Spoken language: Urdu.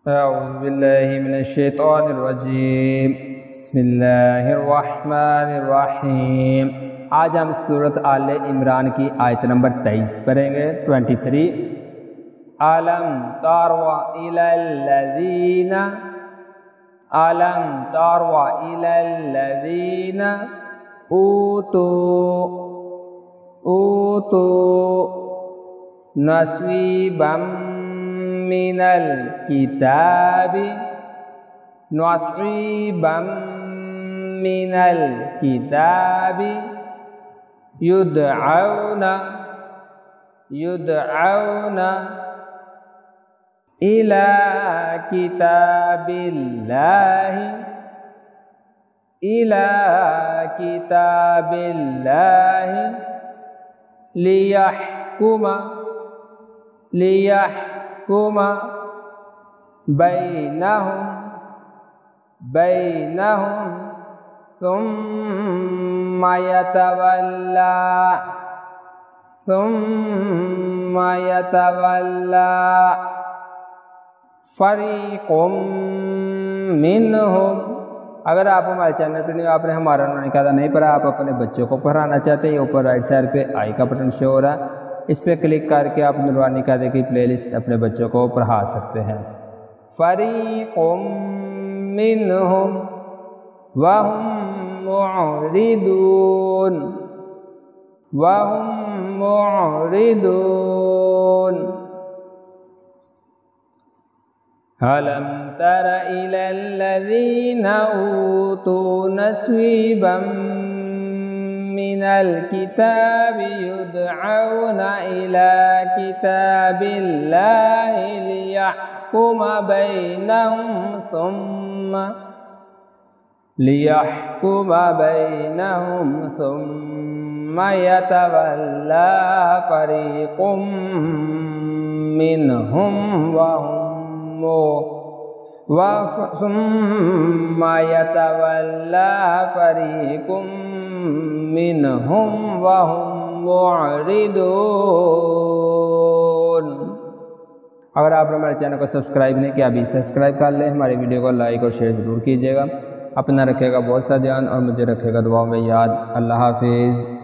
اعوذ باللہ من الشیطان الرجیم بسم اللہ الرحمن الرحیم۔ آج ہم سورۃ آل عمران کی آیت نمبر 23 پڑھیں گے 23۔ أَلَمْ تَرَ إِلَى الَّذِينَ أُوتُوا نَصِيبًا من الكتاب يدعون إلى كتاب الله ليحكم بينهم ثم يتولى فريق منهم۔ اگر آپ ہمارے چینل پہ نہیں، آپ نے ہمارا نکاح نہیں پڑھا، آپ اپنے بچوں کو پڑھانا چاہتے ہیں، اوپر رائٹ سائڈ پہ آئی کا بٹن شو ہو رہا ہے، اس پہ کلک کر کے آپ نورانی قاعدے کی پلے لسٹ اپنے بچوں کو پڑھا سکتے ہیں۔ فریق منہم وہم معرضون۔ أَلَمْ تَرَ إِلَى الَّذِينَ أُوتُوا نَصِيبًا من الكتاب يدعون إلى كتاب الله ليحكم بينهم ثم يتولى فريق منهم وهم معرضون۔ اگر آپ نے ہمارے چینل کو سبسکرائب نہیں کیا ابھی سبسکرائب کر لیں، ہماری ویڈیو کو لائک اور شیئر ضرور کیجیے گا۔ اپنا رکھے گا بہت سا دھیان اور مجھے رکھے گا دعاؤں میں یاد۔ اللہ حافظ۔